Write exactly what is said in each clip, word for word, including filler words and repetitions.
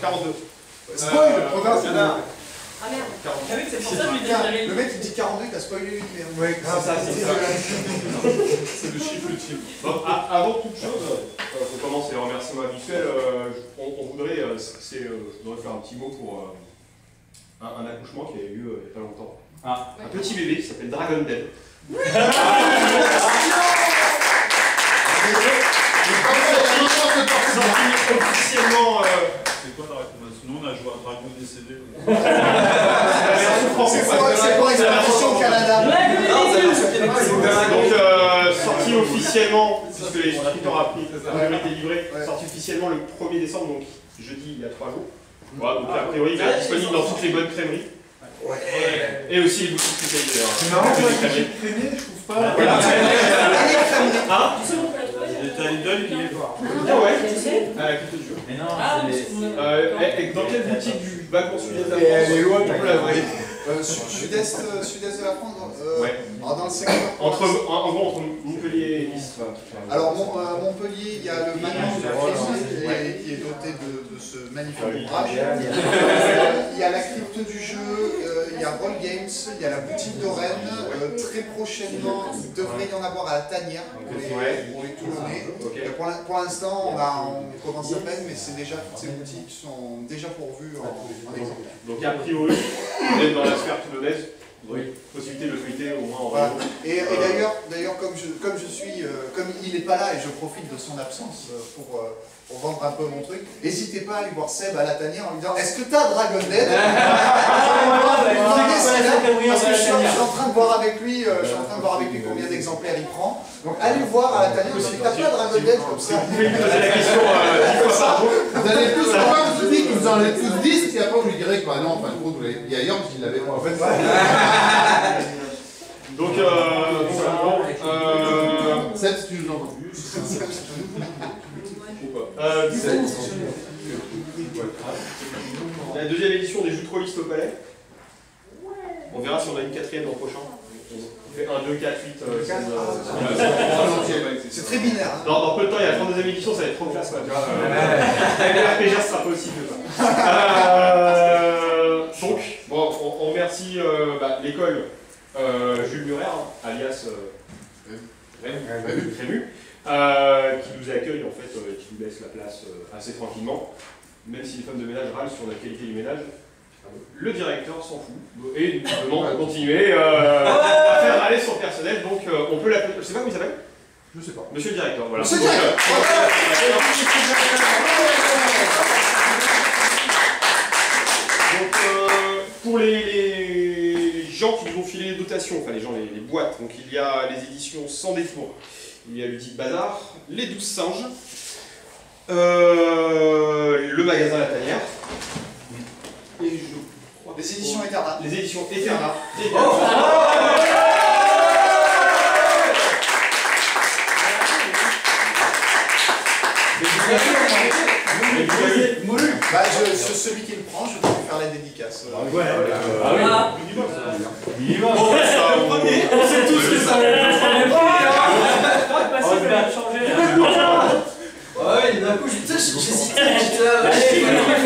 quarante-deux. Spoil, le programme, c'est Ah merde. quarante-deux. C'est pour ça que je lui dis le mec il dit quarante-deux, il a spoilé lui. Ouais, Ah, ça, c'est ça. C'est le chiffre ultime. Bon, avant toute chose, euh, on commence les remerciements habituels. Euh, on, on voudrait, euh, c'est, euh, je voudrais faire un petit mot pour euh, un, un accouchement qui a eu lieu euh, il n'y a pas longtemps. Ah. Un petit bébé qui s'appelle Dragon Dead. Sorti officiellement. Euh... C'est quoi la réponse? Nous on a joué à Dragon décédé. C'est quoi la version au Canada? Donc euh, sorti officiellement, puisque les scripteurs ont pris ont été livrés, sorti officiellement le premier décembre, donc jeudi il y a trois jours. Voilà, donc a priori il va être disponible dans toutes les bonnes crèmeries. Ouais. Et aussi les boutiques spécialisées. C'est marrant, moi je l'ai traîné, je trouve pas. Ah Il était à Lidl, il est voir. Ah ouais, à la culture du jour. Mais non, Ah, c'est Euh, et- et dans quelle boutique du bas pour sud-est de la Et France elle est loin, on peut la voir? Euh, sud- Sud-est euh, sud-est de la France euh, Ouais. alors dans le secteur. Entre, en, en gros, entre Montpellier et Nice. Alors Mont- euh, Montpellier, il y a le Manon de Frézy qui est doté de, de ce magnifique ouvrage. Euh, Il y a la crypte du jeu, euh, il y a Roll Games, il y a la boutique de Rennes. Euh, très prochainement, il devrait y en avoir à la Tanière pour les, pour les Toulonnais. Ok. Euh, Pour l'in- pour l'instant, on, a- on commence à peine, mais c'est déjà, toutes ces boutiques sont déjà pourvues en, en exemplaires. Donc a priori, vous êtes dans la sphère toulonnaise, vous aurez possibilité de le feuilleter au moins en Voilà. réseau. Et, et d'ailleurs, d'ailleurs, comme je, comme je suis, euh, comme il n'est pas là et je profite de son absence euh, pour, euh, pour vendre un peu mon truc, n'hésitez pas à aller voir Seb à la tanière en lui disant est-ce que tu as Dragon Dead? Parce que je suis, je suis en train de voir avec lui, euh, je suis en train de voir avec lui combien d'exemplaires il prend. Donc allez voir à la tanière, si tu n'as pas Dragon Dead comme ça. Vous pouvez lui poser la question euh, dix fois par jour. Vous allez tous savoir, je dis que vous en avez tous dix, et après vous lui direz que bah non, en fin de compte, vous l'avez pris ailleurs parce qu'il l'avait pas. En fait, Donc, euh, bon, euh, Seb, si tu nous entends. euh, du coup, la deuxième édition des jeux trollistes au palais. On verra si on a une quatrième l'an prochain. On fait un, deux, quatre, huit, seize. C'est très binaire. Hein. Dans, dans peu de temps, il y a la trente-deuxième édition, ça va être trop classe, quoi, tu vois. Euh, avec les R P G, ça sera possible. Quoi. Euh, donc, bon, on, on remercie euh, bah, l'école euh, Jules Murer, hein, alias euh, Rému, Rému, euh, qui nous accueille en fait, euh, qui nous laisse la place euh, assez tranquillement. Même si les femmes de ménage râlent sur la qualité du ménage, le directeur s'en fout et nous demande de continuer euh, à faire râler son personnel. Donc, euh, on peut l'appeler. Je sais pas comment il s'appelle. Je sais pas. Monsieur le directeur, voilà. Monsieur le Donc, directeur. euh, donc, euh, pour les, les gens qui nous ont filé les dotations, enfin les gens, les, les boîtes, donc il y a les éditions Sans détour, il y a l'outil Bazar, les douze singes, euh, le magasin La Tanière, et je crois Les éditions Eterna. les éditions Eterna. Moulu. Bah, je, ce- celui qui le prend, je vais lui faire la dédicace. Euh, Ouais, Ah oui. Ah. Minimum. on sait tous que ça On va faire changer là. Ouais, d'un coup, j'étais j'hésitais, j'étais là, allez,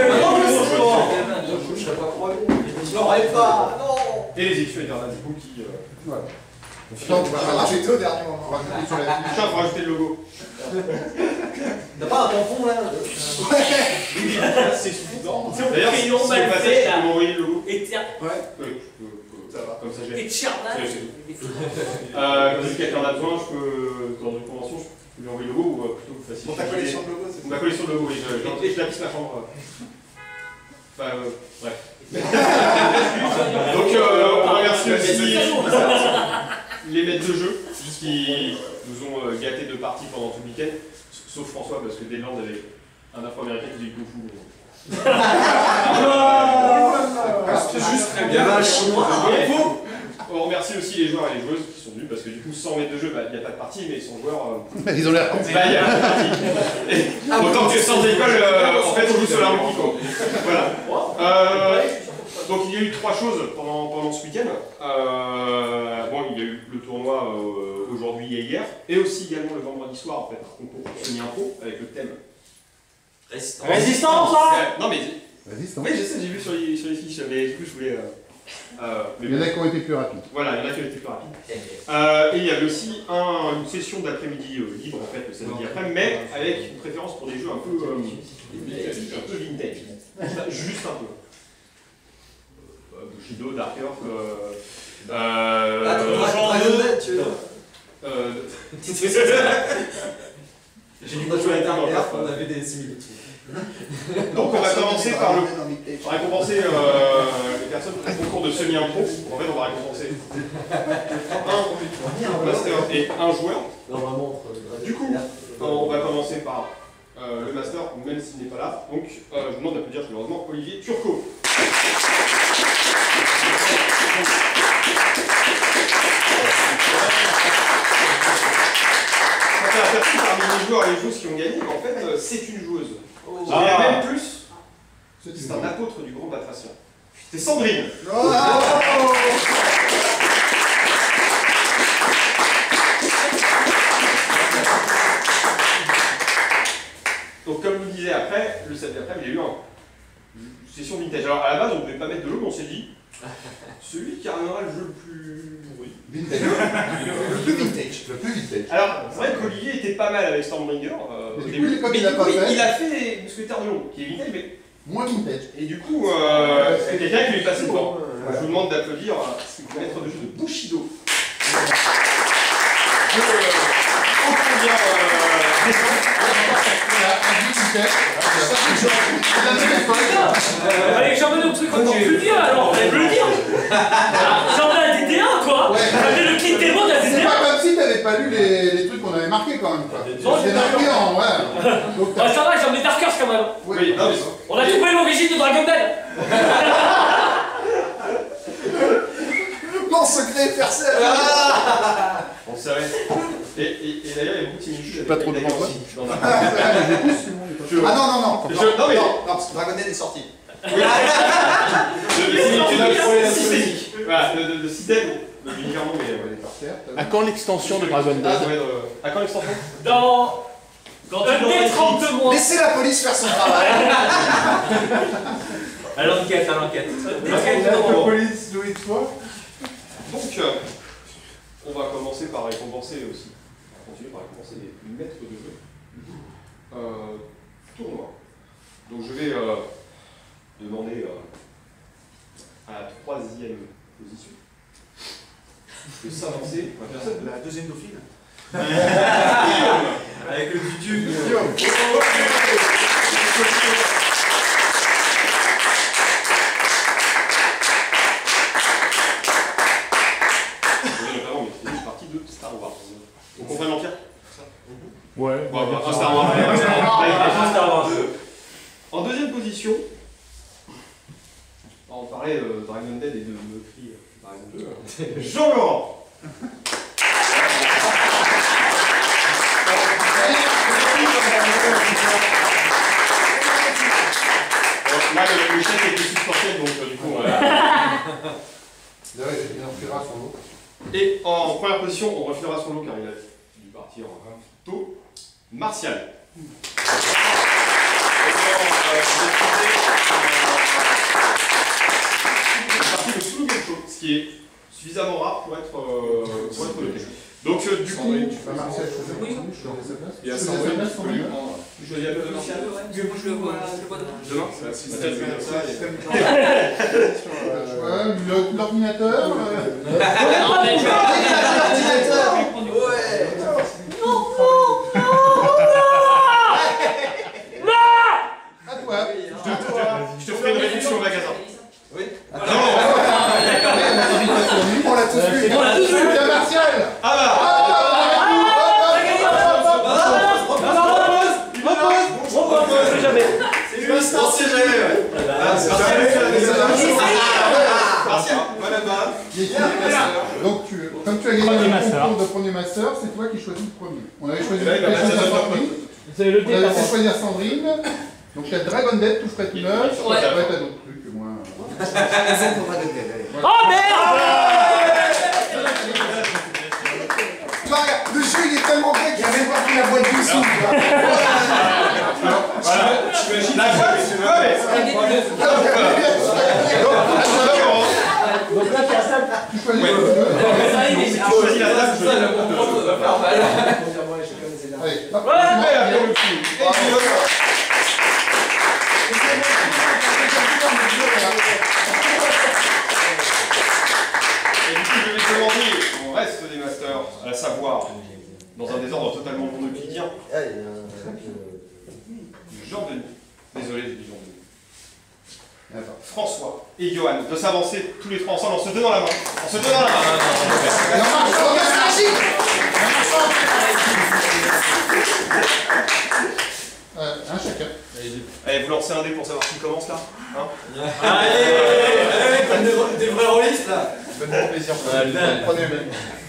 je serais pas croyé, je l'aurais pas, non. Et les éditions Eterna, du coup, qui. Euh... Voilà. Donc, on va rajouter au dernier moment. On va cliquer sur la Putain, faut rajouter le logo. T'as pas un tampon là? C'est suffisant. D'ailleurs, D'ailleurs, si ils ont on mal passage, fait tu là. peux m'envoyer le logo. Et tiens, Ouais, je peux- Ça va. Comme ça, je l'ai. et Tchernal. C'est tout. Euh, Quand quelqu'un en a besoin, je peux, dans une convention, je peux lui envoyer le logo ou euh, plutôt facile. Pour ta collection de logos, c'est Ma collection de logo, oui, je, je, je lapisse ma chambre. Enfin, euh, bref. Donc, euh, on remercie aussi les maîtres de jeu, qui nous ont euh, gâtés de parties pendant tout le week-end, sauf François, parce que Deadland avait un afro-américain qui faisait du kung fu. C'est juste très bien. On remercie aussi les joueurs et les joueuses qui sont venus, parce que du coup, sans maître de jeu, il n'y a pas de partie, mais sans joueurs. Euh, Ils ont l'air bah, il y a pas de partie. Et autant que sans école, euh, en fait, on joue sur la rue. Voilà. Euh, donc, il y a eu trois choses pendant, pendant ce week-end. Euh, bon, il y a eu le tournoi euh, aujourd'hui et hier, et aussi également le vendredi soir, en fait, un concours semi-impro avec le thème Résistance. Résistance là. Non, mais Vas-y, c'est Oui, je sais, j'ai vu sur les, sur les fiches, mais du coup, je voulais. Euh, euh, mais Il y en bon. a qui ont été plus rapides. Voilà, il y en a qui ont été plus rapides. Euh, et il y avait aussi un, une session d'après-midi euh, libre, en fait, le samedi après, mais avec une préférence pour des jeux un peu, euh, un peu vintage. Juste un peu. Euh, Bushido, Dark Earth. Euh, euh, Ah, euh, Dragon Ball, tu veux euh, J'ai dit qu'on jouait à Dark Earth, on avait des similitudes. Donc on va commencer par le. On va récompenser euh, les personnes qui font concours de semi-impro. En fait, on va récompenser un master et un joueur. Normalement, entre Du coup, on va commencer par euh, le master, même s'il n'est pas là. Donc, euh, je vous demande d'applaudir chaleureusement Olivier Turcot. Ça fait aperçu parmi les joueurs et les joueuses qui ont gagné, en fait, euh, c'est une joueuse. Oh. Et Ah. même plus, c'est un apôtre du grand batracien. C'est Sandrine. Oh. Donc comme je vous disais après, le samedi après, il y a eu une session vintage. Alors à la base, on ne devait pas mettre de jeu, mais on s'est dit, celui qui ramènera le jeu le plus pourri. Vintage. Le plus vintage. Le plus vintage. Alors, c'est vrai qu'Olivier était pas mal avec Stormbringer. Euh, Mais au du début. coup, comme Mais il l'a du pas coup, fait- il a fait Mousquetaire de Lyon, qui est vintage, mais... Moins vintage. Et du coup, euh, c'est quelqu'un qui lui est passé devant. Je vous demande d'applaudir euh, le maître de jeu de Bushido. Je, euh, ô combien, euh, Allez, j'en ai un truc encore plus bien alors, on va le dire. J'en ai un D D un quoi. Ouais. J'avais le kit démo d'un D C'est D un. pas comme si t'avais pas lu les, les trucs qu'on avait marqués quand même. Quoi. Non, j'ai C'est pas marqué lu. en. Ouais. Donc, Ah, ça va, j'en ai Darkers quand même. Oui, non, mais On a trouvé l'origine de Dragon Ball. Mon secret personnel. on savait. Et, et, et d'ailleurs, il y a beaucoup de similitudes. Je sais pas trop devant quoi. Dans un- Ah non, non, non. Je- non, mais- non, non, parce que Dragon Ball est sorti. De similitudes systémiques. Voilà, de, de, de système. De l'univers, mais euh, par terre, t'as- À quand l'extension de Dragon Ah, ça Ball va être, euh, à quand l'extension? Dans. Quand Un tu l'aurais des trente mois. Laissez la police faire son travail. À l'enquête, à l'enquête. La police, Louis fois. Donc, euh, on va commencer par récompenser aussi. On va continuer par récompenser les maîtres de jeu. Euh, tournoi. Donc, je vais euh, demander euh, à la troisième position de s'avancer. La personne de la deuxième dauphine. Avec le dudu. Oui, notamment, mais c'est une partie de Star Wars. Donc, on fait l'Empire. Ouais. Bon, bah, un Star Wars. un Star Wars. En deuxième position, on parlait de Dragon Dead et de Meurtri Dragon deux. Jean-Laurent. Bon, là, le, le chef était substantiel, donc euh, du coup, voilà. Là, il en refilera son lot. Et en première position, on refilera son lot car il a dû partir un tôt. Martial. C'est parti de Sous quelque chose, ce qui est suffisamment rare pour être, euh, pour être noté. Donc euh, du coup, Bah, Martial, je faisais Oui. je faisais sa place. il y a Je ça, faisais sa oui, place, tu ton peux lui gars. prendre. Tu choisis un peu de Martial. Moi je le vois, je le vois demain. Demain, ça va, si ça te fait ça. Ouais, le- l'ordinateur. euh, L'ordinateur. Ouais. À toi. Je te ferai une réduction au magasin. Oui. Non, On l'a tous vu. On l'a tous vu. Bien Martial. ah bah, On sait jamais. C'est juste un C G. ah, c'est Martial. Martial, voilà, bah. Donc, tu, comme tu as gagné Premier le master. concours de premier master, c'est toi qui choisis le premier. On avait choisi Et là, il va quelque chose mettre à sa Sandrine. Vous avez le On avait départ. fait choisir Sandrine. Donc, tu as Dragon Dead, tout frais tout neuf. Ouais. Après, t'as d'autres trucs que moi. Oh merde! Bah, le jeu il est tellement vrai qu'il y avait pas pris la boîte dessous. Voilà, t'imagines la boîte, ouais, mais Donc là, tu as ça, tu choisis le jeu. Ça, il est. Tu choisis la table, je Ça, le comprendre, ça va faire mal. Allez, hop, Ouais, c'est bon. Ouais, allez, on le tue. Et du coup, je vais demander au reste des masters, à savoir, dans un désordre totalement monoclidien, Jean-Denis, désolé, j'ai dit Jean-Denis, François et Johan, de s'avancer tous les trois ensemble en se donnant la main. En se donnant la main. Alors, marche, regarde, c'est magique. Euh, un chacun. Allez, vous lancez un dé pour savoir qui commence là, hein? Allez, allez, comme des, des vrais rôlistes là. Faites-moi plaisir. Prenez le même.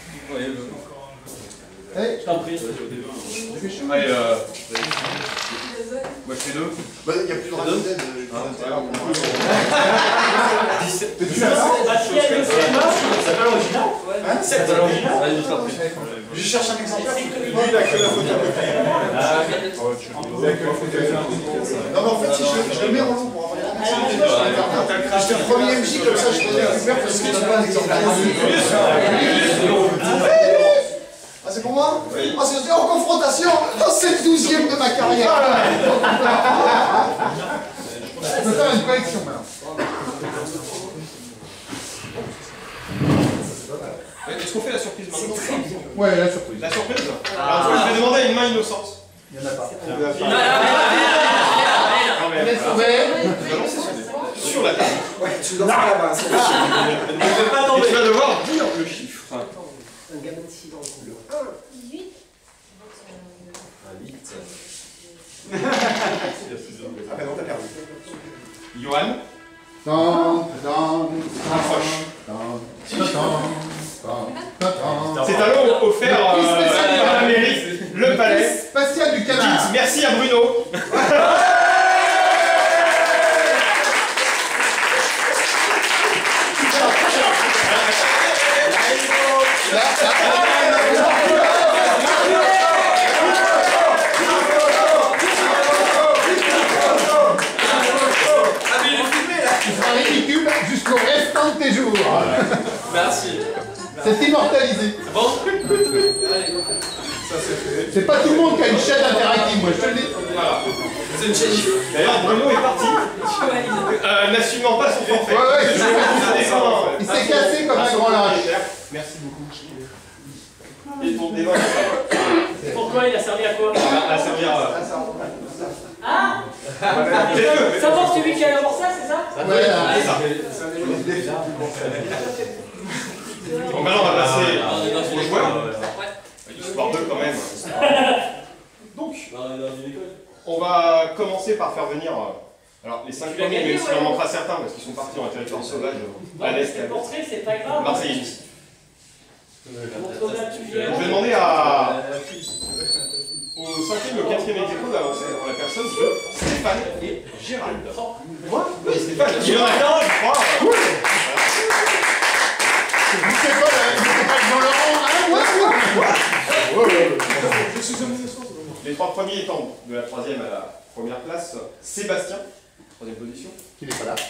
Allez, Je t'en prie. Allez, euh... moi je fais deux. Bah, il n'y a plus de radical. dix-sept. Bah, si elle le fait pas, c'est pas l'original. Hein, C'est pas l'original. Je cherche un exemplaire. Lui, il a que la photo. Non, mais en fait, si je, je le mets en haut pour avoir une je te premier M J comme ça, je te récupère parce que tu n'as pas un exemplaire. Ah, c'est pour moi? Ah, c'est en confrontation. Ah, c'est le douzième de ma carrière. on peut faire une collection maintenant. Est-ce qu'on fait la surprise maintenant? Ouais, la surprise. La surprise? Alors, je vais demander à une main innocente. Il n'y en a pas. Laisse ouvert. Sur la table. Ouais, tu lances la main. Et tu vas devoir dire le chiffre. Un gamin de six ans. dix-huit. Après, non, t'as perdu. Johan, Dans, dans, rapproche. C'est C'est un lot offert euh, à la mairie, le palais. Spatial du canard. Merci à Bruno. Tu seras ridicule jusqu'au restant de tes jours. Merci. C'est immortalisé. Bon. C'est pas tout le monde qui a une chaîne interactive, moi je te le dis. Voilà. C'est une chaîne. D'ailleurs, Bruno est parti, euh, n'assumant pas son forfait. Ouais, ouais, Je je vais sais. faire des dessins. Il s'est cassé comme un grand lâche. Merci beaucoup. Et ton débat, Pourquoi il a servi à quoi? à servir. Ah Faites-le. Ça porte celui qui a d'abord ça, c'est ça? Ouais, là. C'est ça. Donc maintenant, on va passer aux joueurs. Histoire d'eux quand même. Donc, on va commencer par faire venir. Alors, les cinq Tu l'as premiers, gagné, mais s'il ouais. en manquera certains parce qu'ils sont partis en territoire sauvage à Non, mais l'est. c'est le portrait, c'est pas grave. Marseillais. Montre-moi que tu Je viens. vais demander à. Au cinquième et au quatrième ex aequo d'avancer en la personne de Stéphane et Gérald. Moi? Oui, Stéphane. Il y en a qu'un, je crois. Vous savez pas, vous savez pas Jean Laurent, hein? Ouais, ouais. Les trois premiers étant de la troisième à la première place, Sébastien, troisième position. Qui n'est pas là.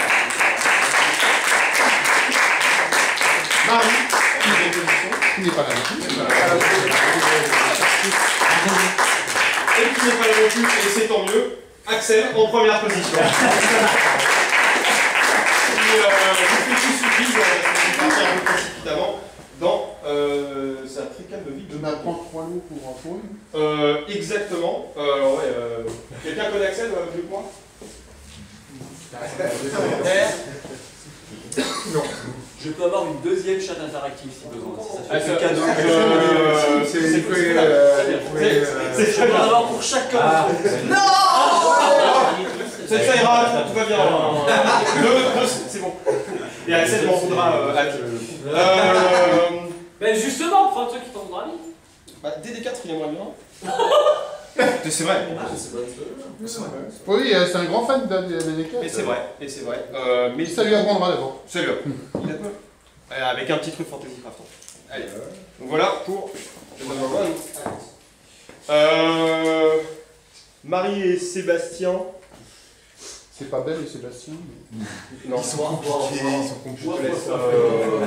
Marie, deuxième position. Qui n'est pas là. Et qui n'est pas là non plus, et c'est tant mieux, Axel en première position. Et, euh, je fais une surprise, euh, je vais partir un peu précipitamment dans euh, sa très calme vie de On apprend trois lots pour un pôle. Euh, exactement. Euh, alors ouais, euh, quelqu'un connaît Axel euh, mieux que moi? Non. Je peux avoir une deuxième chaîne interactive si besoin. Si ça Ah, fait ça- que cadeau. euh, C'est c'est- quoi c'est- Je peux en avoir pour chaque commande. Ça ça ira, tout va bien. Deux, deux, c'est bon. Et Axel m'en voudra euh, à deux. Euh, Ben justement, prends un truc qui t'en voudra vite. bah, D D quatre, il aimerait bien. C'est vrai. Oui, euh, c'est un grand fan de la D D quatre. Et c'est vrai, et c'est vrai. Euh, mais Ça lui apprendra d'abord. c'est le. Il a quoi Euh, Avec un petit truc fantasy crafton. Allez. Donc voilà pour le number one. Euh, Marie et Sébastien. C'est pas Belle et Sébastien. Non, Ils sont compliqués, ils sont compliqués. Je te laisse. Euh...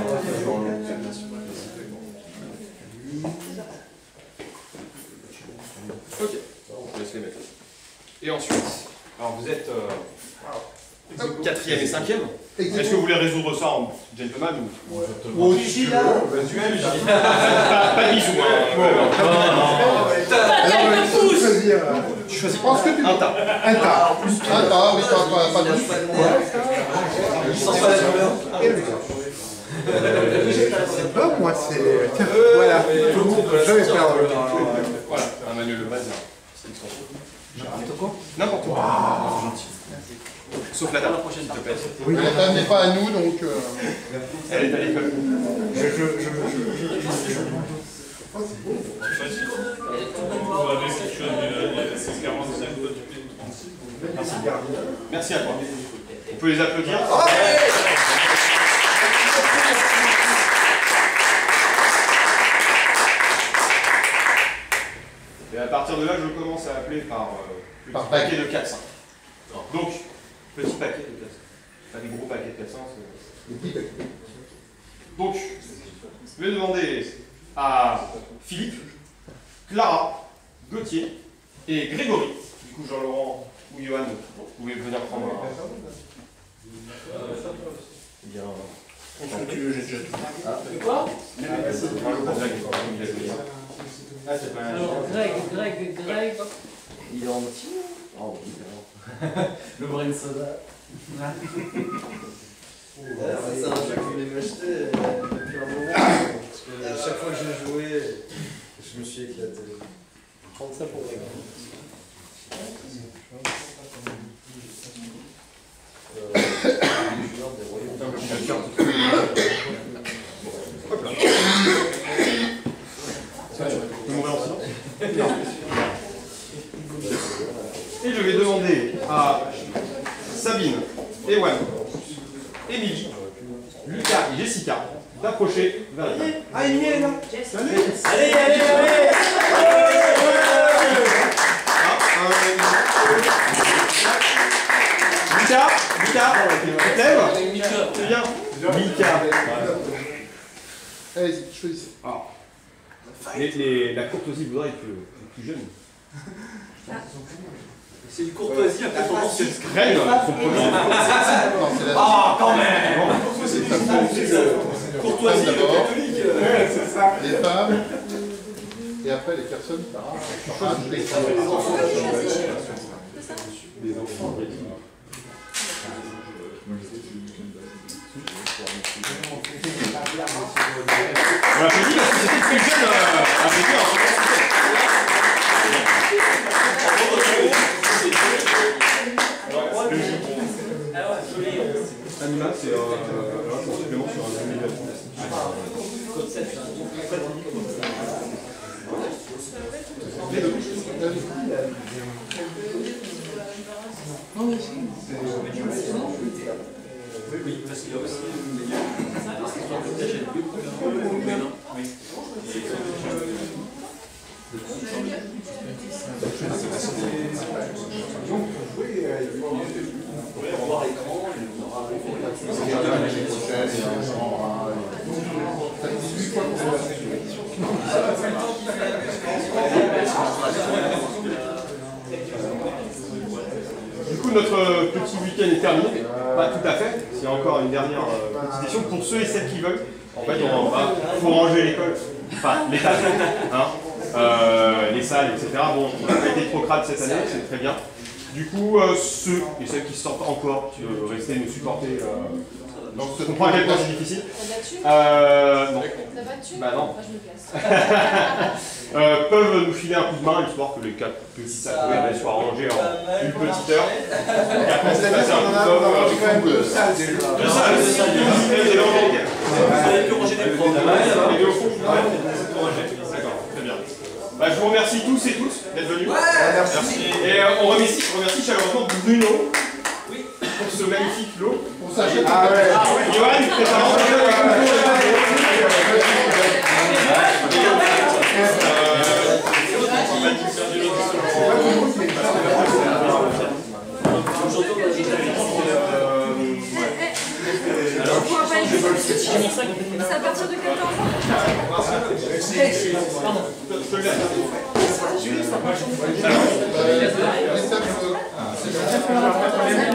Ok, on laisse les mettre. Et ensuite, alors vous êtes euh, quatrième et cinquième. Est-ce que vous voulez résoudre ça en gentleman ou Ou aussi là. pas de bisous, hein. Tu choisis. Je pense que tu Un tas. Un tas. Un tas, oui, pas, pas, pas de soucis. C'est pas moi, c'est. Voilà. Je vais faire. Voilà, un manuel de base. C'est l'extension. N'importe quoi. N'importe quoi. Gentil. Sauf la table, s'il te plaît. Oui, la table n'est pas à nous, donc. Euh... Elle est à l'école. Je. Je. Je. Je. Facile. On va avec quelque chose de six quarante-cinq, toi tu fais trente-six. Merci. Merci à toi. On peut les applaudir. Et à partir de là, je commence à appeler par, euh, petit Par paquet paquet. de quatre cinq. Donc, petit paquet de quatre cinq. Pas des gros paquets de quatre cinq. Donc, je vais demander à Philippe, Clara, Gauthier et Grégory. Du coup, Jean-Laurent ou Johan, vous pouvez venir prendre un. Eh bien. Quoi? Alors, Greg, Greg, Greg. Il est en petit. Oh, évidemment. Le brain soda. C'est un jeu que je voulais m'acheter depuis un moment. Parce que à chaque fois que j'ai joué, je me suis éclaté. Prends ça pour Greg. Et je vais demander à Sabine, Ewan, Émilie, Lucas et Jessica d'approcher vers la table. Ah, il est là. Allez, allez, allez. Lucas, Lucas, tu t'aimes? C'est bien. Lucas. Allez-y, choisissez. Alors, les, les, la courtoisie voudrait être le plus jeune. C'est une courtoisie, la performance, c'est Reine, son premier. Non, c'est la. Ah, quand même. courtoisie d'abord. catholique. C'est ça. Les femmes. Et après, les personnes par. Ah, les Des enfants. On l'applaudit parce que c'était le plus jeune à Animal, c'est un supplément sur un univers fantastique. Les deux. Oui, parce qu'il y a aussi on va voir l'écran, on aura Du coup, notre petit week-end est terminé. Pas tout à fait. Il y a encore une dernière euh, petite session pour ceux et celles qui veulent. En fait, on va faut ranger l'école, enfin l'étage, hein, euh, les salles, et cetera. Bon, on n'a pas été trop crade cette année, c'est très bien. Du coup, euh, ceux et celles qui sortent encore, tu veux rester nous supporter. Euh, donc, je comprends à quel point c'est difficile. Euh, non. T'as pas de thune? Bah non. Bah, je me casse. euh, peuvent nous filer un coup de main histoire que les quatre petites accouées soient rangées en une petite heure. Et après, on s'est passé un coup de On a d'homme. quand même deux salles déjà. Deux salles, deux salles. Vous avez pu ranger des prix. Les deux au fond. D'accord, très bien. Bah, je vous remercie tous et tous d'être venus. Merci. Et euh, on remercie, on remercie chaleureusement Bruno pour ce magnifique lot. Pour s'acheter. Ah ouais. Johan, préparant. Aujourd'hui, on a cinq. C'est à partir de quatorze ans. Pardon. Julie, ça marche.